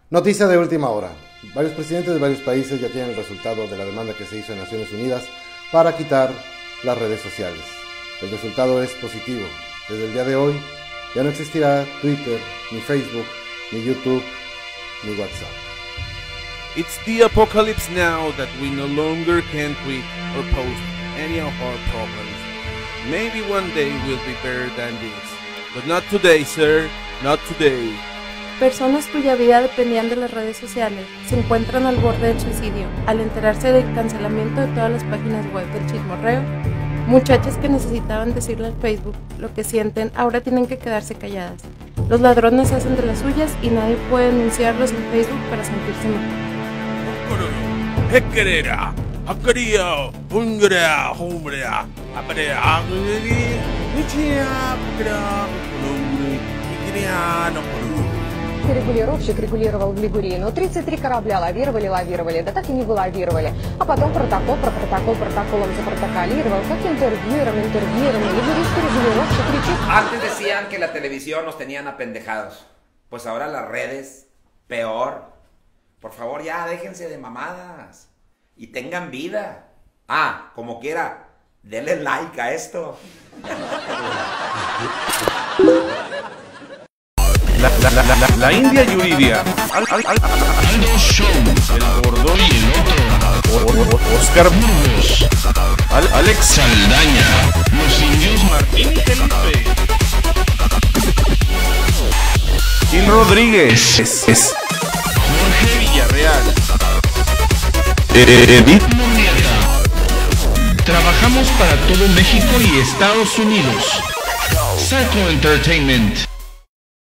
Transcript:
Noticia de última hora. Varios presidentes de varios países ya tienen el resultado de la demanda que se hizo en Naciones Unidas para quitar las redes sociales. El resultado es positivo. Desde el día de hoy ya no existirá Twitter, ni Facebook, ni YouTube, ni WhatsApp. It's the apocalypse now that we no longer can tweet or post any of our problems. Maybe one day will be better than this. But not today, sir. Not today. Personas cuya vida dependían de las redes sociales se encuentran al borde del suicidio al enterarse del cancelamiento de todas las páginas web del chismorreo. Muchachas que necesitaban decirle al Facebook lo que sienten ahora tienen que quedarse calladas. Los ladrones hacen de las suyas y nadie puede denunciarlos en Facebook para sentirse mejor. Регулировщик регулировал в Лигурии, но 33 корабля лавировали, да так и не вылавировали. А потом протокол протоколом запротоколировал, как интервьюером, лигурийский регулировщик кричит. Antes decían que la televisión nos tenían apendejados, pues ahora las redes, peor. Por favor, ya déjense de mamadas y tengan vida. Ah, como quiera, denle like a esto. La India Yuridia, Aldo Show, el Gordón y el otro, Oscar Burgos, Alex Saldaña, los indios Martín y Felipe, Gil Rodríguez, Jorge Villarreal, Edith Murrieta. Trabajamos para todo México y Estados Unidos. Psycho Entertainment.